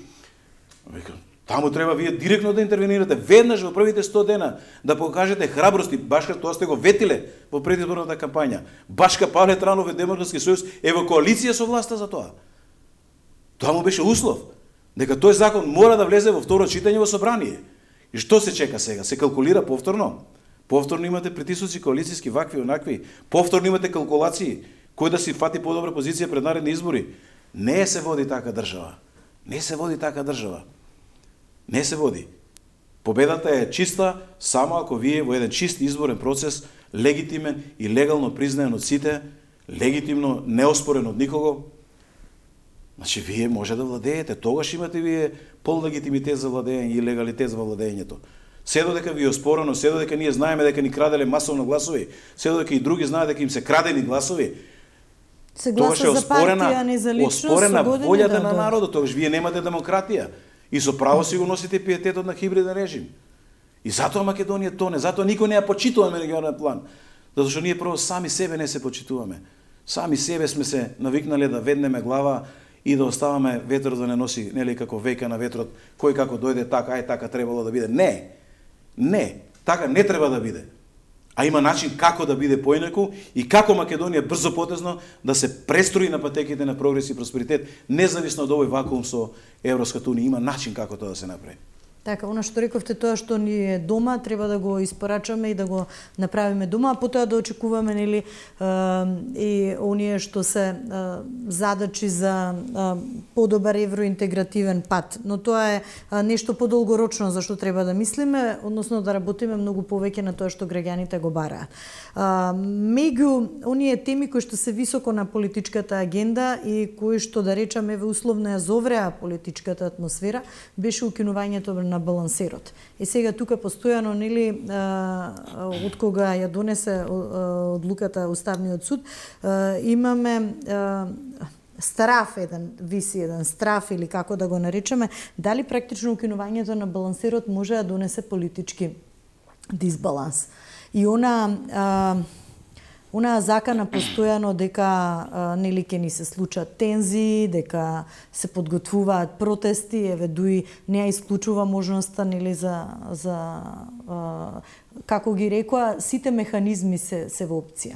таму треба вие директно да интервенирате, веднаш во првите сто дена, да покажете храброст и баш како тоа сте го ветиле во предизборната кампања. Башка Павле Трајанов и Демократски сојуз е во коалиција со власта за тоа. Тоа му беше услов, дека тој закон мора да влезе во второ читање во собрание. И што се чека сега? Се калкулира повторно. Повторно имате притисоци коалицијски, вакви, онакви. Повторно имате калкулации, кој да си фати подобра позиција пред наредни избори. Не се води така држава. Не се води така држава. Не се води. Победата е чиста само ако вие во еден чист изборен процес, легитимен и легално признаен од сите, легитимно, неоспорен од никого, значи вие може да владеете. Тогаш имате вие пол легитимитет за владење и легалитет за владењето. Се додека ви е оспорено, се додека ние знаеме дека ни краделе масовно гласови, се додека и други знаат дека им се крадени гласови, се гласа за партија, не за личност, оспорена волјата на народот, тогаш вие немате демократија. И со право си го носите пиететот на хибриден режим. И затоа Македонија тоне, затоа никој не ја почитува меѓународен план. Затоа што ние прво сами себе не се почитуваме. Сами себе сме се навикнале да веднеме глава и да оставаме ветрот да не носи, нели, како веќе на ветрот, кој како дојде така, ај така требало да биде. Не. Не, така не треба да биде. А има начин како да биде поинаку и како Македонија брзо потезно да се престрои на патеките на прогрес и просперитет, независно од овој вакуум со Европската унија. Има начин како тоа да се направи. Така, она што рековте, тоа што ни е дома, треба да го испорачаме и да го направиме дома, а потоа да очекуваме, нели, и оние што се задачи за подобар евроинтегративен пат. Но тоа е нешто подолгорочно за што треба да мислиме, односно да работиме многу повеќе на тоа што граѓаните го бараат. Меѓу оние теми кои што се високо на политичката агенда и кои што, да речеме, условно ја зовреа политичката атмосфера, беше укинувањето на балансерот. И сега тука постојано, нели, од кога ја донесе одлуката Уставниот суд, имаме страф еден, виси еден страф или како да го наречеме, дали практично укинувањето на балансерот може да донесе политички дисбаланс. И она Она закана постојано дека нели ќе ни се случат тензии, дека се подготвуваат протести, еве дуи не ја исклучува можноста, нели, за за а, како ги рекоа, сите механизми се се во опција.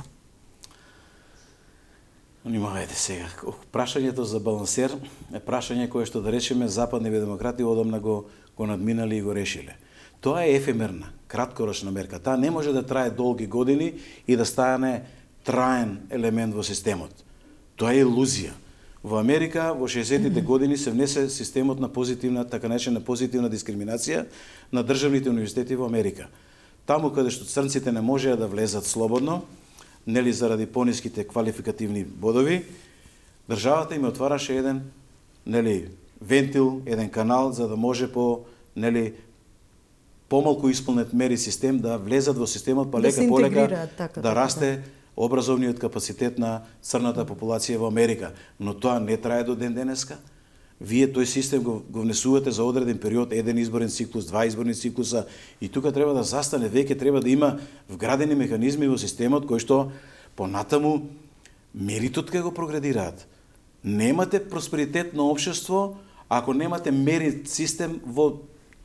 Внимавајте сега, прашањето за балансер е прашање кое што, да речеме, западните демократи одамна го го надминали и го решиле. Тоа е ефемерна, краткорочна мерка. Таа не може да трае долги години и да стане траен елемент во системот. Тоа е илузија. Во Америка во шеесеттите години се внесе системот на позитивна, така наречена позитивна дискриминација на државните универзитети во Америка. Таму каде што црнците не можеа да влезат слободно, нели заради пониските квалификативни бодови, државата им отвараше еден, нели, вентил, еден канал за да може по, нели, помалку исполнет мери систем да влезат во системот, па лека по лека да расте образовниот капацитет на црната популација во Америка. Но тоа не трае до ден денеска. Вие тој систем го, го внесувате за одреден период, еден изборен циклус, два изборни циклуса, и тука треба да застане, веќе треба да има вградени механизми во системот кои што понатаму меритот ќе го проградираат. Немате просперитет на општество ако немате мерит систем во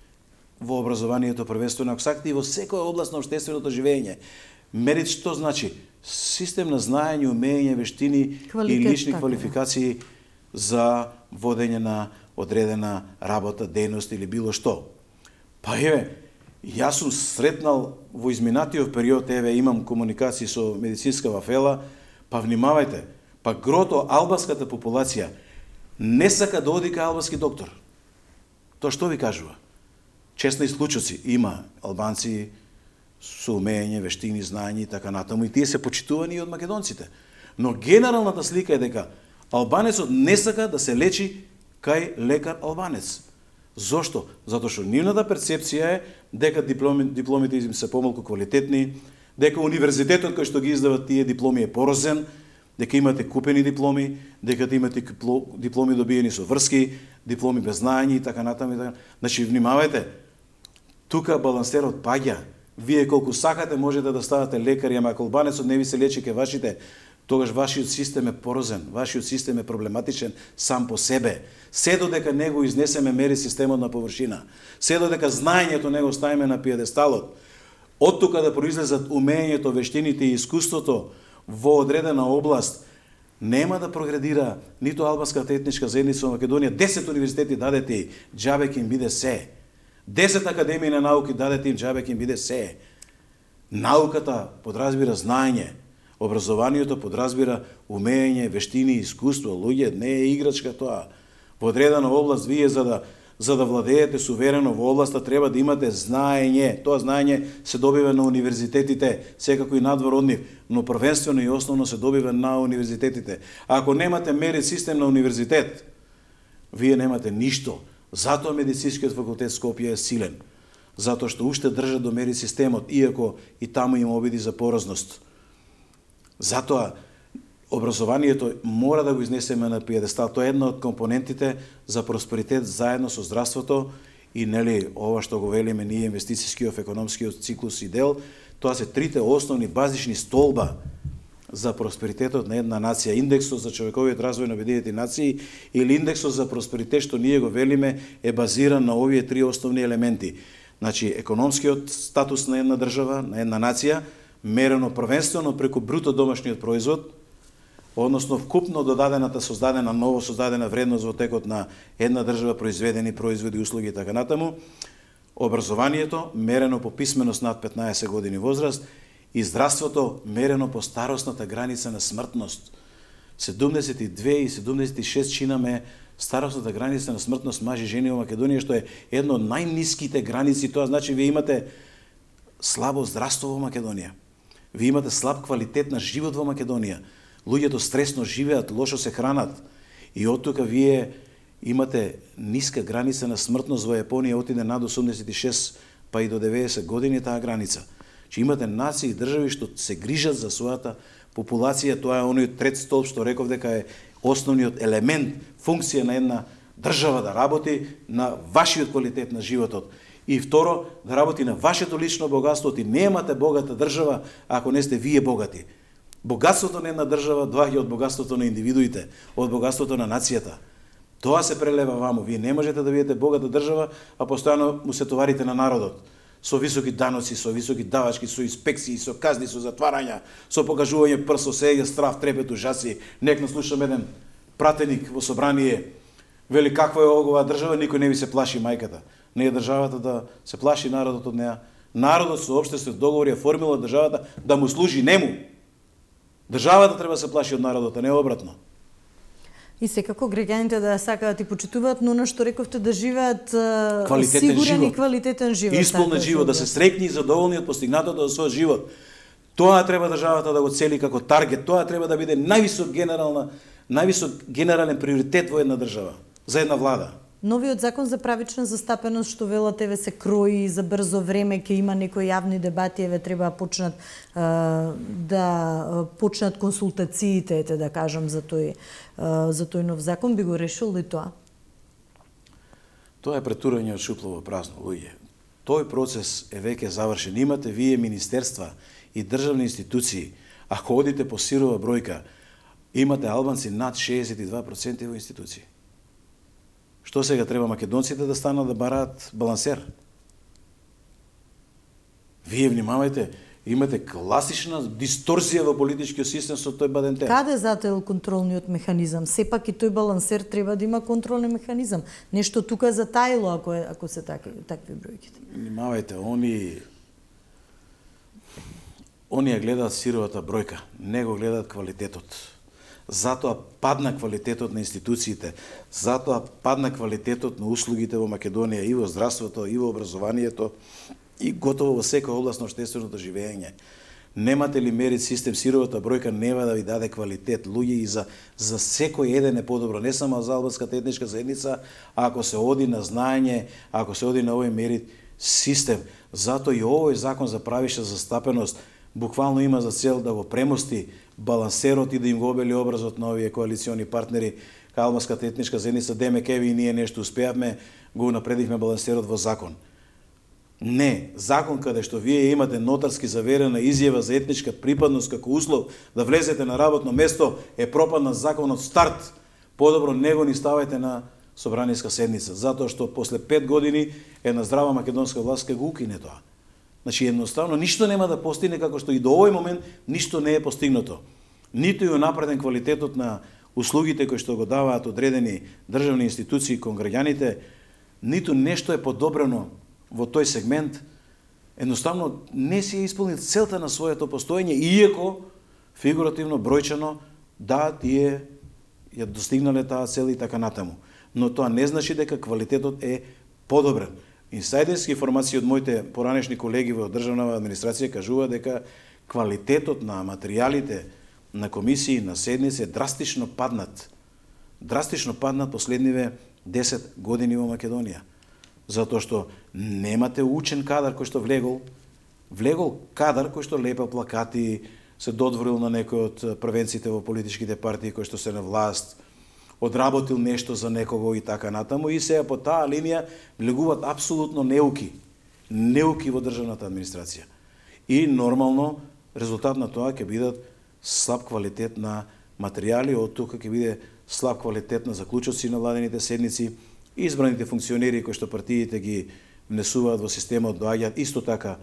во образованието првенствено, ако сакате и во секоја област на општественото живење. Мерит што значи? Систем на знаење, умење, вештини Квалитет, и лични така, квалификации за водење на одредена работа, дејност или било што. Па еве, јас сум сретнал во изминатиот период, еве имам комуникации со медицинска вафела, па внимавајте, па грото албанската популација не сака да оди кај албански доктор. Тоа што ви кажува? Честни случаи има албанци со умење, вештини, знаење и така натаму, и тие се почитувани и од македонците. Но генералната слика е дека албанецот не сака да се лечи кај лекар албанец. Зошто? Затоа што нивната перцепција е дека дипломи, дипломите им се помалку квалитетни, дека универзитетот кој што ги издава тие дипломи е порозен, дека имате купени дипломи, дека имате дипломи добиени со врски, дипломи без знаење и така натаму и така. Значи внимавајте, тука балансерот паѓа. Вие колку сакате можете да ставате лекари, ама ако албанецот не ви се лечи ке вашите, тогаш вашиот систем е порозен, вашиот систем е проблематичен сам по себе. Се додека не го изнесеме мери системот на површина, се додека знаењето не го ставиме на пиедесталот, од тука да произлезат умењето, вештините и искуството во одредена област, нема да прогредира ниту албанската етничка заедница во Македонија. десет универзитети дадете, џабе ќе им биде се. десет академии на науки дадете им, џабе ќе им биде се. Науката подразбира знаење, образованието подразбира умење, вештини, искуство, луѓе, не е играчка тоа. Во одредена област вие за да за да владеете суверено во областа треба да имате знаење. Тоа знаење се добива на универзитетите, секако и надвор од нив, но првенствено и основно се добива на универзитетите. А ако немате мерит систем на универзитет, вие немате ништо. Затоа медицинскиот факултет Скопје е силен. Затоа што уште држа до мери системот, иако и таму има обиди за поразност. Затоа образованието мора да го изнесеме на пиедестал. Тоа е една од компонентите за просперитет заедно со здравството и нели ова што го велиме ние инвестицијскиот економскиот циклус и дел, тоа се трите основни базични столба за просперитетот на една нација. Индексот за човековиот развој на Обединетите нации или индексот за просперитет што ние го велиме е базиран на овие три основни елементи. Значи економскиот статус на една држава, на една нација, мерено првенствено преку бруто домашниот производ, односно вкупно додадената создадена, ново создадена вредност во текот на една држава, произведени производи, услуги и така натаму, образованието мерено по писменост над петнаесет години возраст и здравството мерено по старосната граница на смртност. седумдесет и две и седумдесет и шест чинаме старосната граница на смртност мажи и жени во Македонија, што е едно од најниските граници. Тоа значи вие имате слабо здравство во Македонија. Вие имате слаб квалитет на живот во Македонија. Луѓето стресно живеат, лошо се хранат. И од тука вие имате ниска граница на смртност во Јапонија, отиде над осумдесет и шест па и до деветдесет години таа граница. Че имате нации и држави што се грижат за својата популација. Тоа е оној трет столб што реков дека е основниот елемент, функција на една држава да работи на вашиот квалитет на животот. И второ, да работи на вашето лично богатство. И немате богата држава ако не сте вие богати. Богатството на една држава доаѓа од богатството на индивидуите, од богатството на нацијата. Тоа се прелева ваму. Вие не можете да бидете богата држава, а постојано му се товарите на народот. Со високи даноци, со високи давачки, со инспекции, со казни, со затварања, со покажување прсо, сеја, страв, трепет, ужаси. Некна слушам еден пратеник во собрание, вели каква е оваа држава, никој не ви се плаши мајката. Не е државата да се плаши народот од неа. Народот со општествен договор ја формила државата да му служи нему. Државата треба да се плаши од народот, а не обратно. И секако граѓаните да сакаат и почитуваат, но на што рековте да живеат квалитетен сигурен живот. И квалитетен живот. Исполнет живот, да се среќни и задоволни од постигнатото од својот живот. Тоа треба државата да го цели како таргет, тоа треба да биде највисок генерална, највисок генерален приоритет во една држава, за една влада. Новиот закон за правична застапеност што велат еве се крои за брзо време, ќе има некои јавни дебати, еве треба почнат а, да почнат консултациите, ете да кажам за тој а, за тој нов закон, би го решил ли тоа? Тоа е претурање од шуплово празно, луѓе. Тој процес е веќе завршен. Имате вие министерства и државни институции. Ако одите по сирова бројка, имате албанци над шеесет и два проценти во институции. Што сега треба македонците да станат да бараат балансер? Вие внимавајте, имате класична дисторзија во политичкиот систем со тој БДНТ. Каде зател контролниот механизам? Сепак и тој балансер треба да има контролен механизам. Нешто тука затаило ако е, ако се такви такви бројките. Внимавајте, они они ја гледаат сировата бројка, не го гледаат квалитетот. Затоа падна квалитетот на институциите, затоа падна квалитетот на услугите во Македонија и во здравството, и во образованието, и готово во секоја област на општественото живење. Немате ли мерит систем, сировата бројка нема да ви даде квалитет, луѓе, и за, за секој еден е подобро, не само за албанската етничка заедница, а ако се оди на знаење, ако се оди на овој мерит систем. Затоа и овој закон за правична застапеност буквално има за цел да го премости балансерот и да им го обели образот на овие коалициони партнери, кај албанската етничка заедница, демек еви и ние нешто успеавме, го напредивме балансерот во закон. Не, закон каде што вие имате нотарски заверена изјава за етничка припадност како услов да влезете на работно место, е пропаднат закон од старт. Подобро не го ни ставајте на собраниска седница, затоа што после пет години една здрава македонска власт ќе го укине тоа. Значи, едноставно, ништо нема да постигне, како што и до овој момент ништо не е постигнато. Ниту и напреден квалитетот на услугите кои што го даваат одредени државни институции кон граѓаните, ниту нешто е подобрено во тој сегмент. Едноставно, не си е исполнил целта на своето постоење, иако, фигуративно, бројчано, да, тие ја достигнале таа цел и така натаму. Но тоа не значи дека квалитетот е подобрен. Инсайдерски информации од моите поранешни колеги во државна администрација кажува дека квалитетот на материјалите на комисии, на седници е драстично паднат. Драстично паднат последниве десет години во Македонија. Затоа што немате учен кадар кој што влегол, влегол кадар кој што лепел плакати, се додворил на некој од првенците во политичките партии кои што се на власт, одработил нешто за некого и така натаму, и сега по таа линија влегуваат апсолутно неуки, неуки во државната администрација. И нормално резултат на тоа ќе бидат слаб квалитет на материјали, од тука ќе биде слаб квалитет на заклучоци на владените седници, избраните функционери кои што партиите ги внесуваат во системот доаѓаат исто така,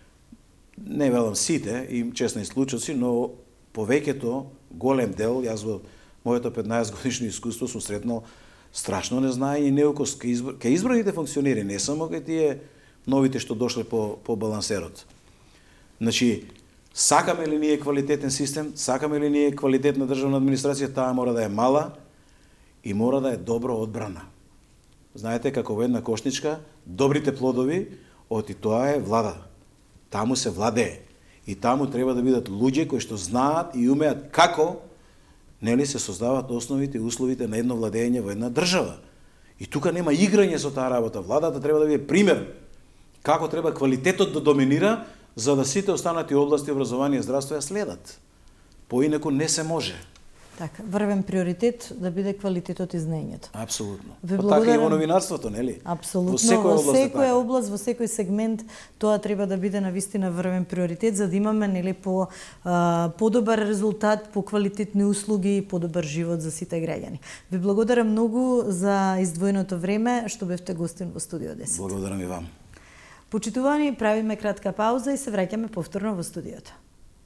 не велам сите, и честни случаи, но повеќето, голем дел, јас во моето петнаесет годишно искуство сум сретнал страшно незнаење и неукост кај избраните функционери, не само кај тие новите што дошле по, по балансерот. Значи, сакаме ли ние квалитетен систем, сакаме ли ние квалитетна државна администрација, таа мора да е мала и мора да е добро одбрана. Знаете, како во една кошничка, добрите плодови, оти тоа е влада. Таму се владее. И таму треба да бидат луѓе кои што знаат и умеат како нели се создаваат основите и условите на едно владење во една држава. И тука нема играње со таа работа. Владата треба да биде пример како треба квалитетот да доминира, за да сите останати области образование и здравство ја следат. Поинаку не се може. Така, врвен приоритет да биде квалитетот и знаењето. Апсолутно. Па така и во новинарството, нели? Апсолутно. Во секоја област, во секоја област, во секој сегмент, тоа треба да биде навистина врвен приоритет, за да имаме нели по а, подобар резултат, по квалитетни услуги и подобар живот за сите граѓани. Ви благодарам многу за издвоеното време што бевте гостин во Студио десет. Благодарам и вам. Почитувани, правиме кратка пауза и се враќаме повторно во студиото.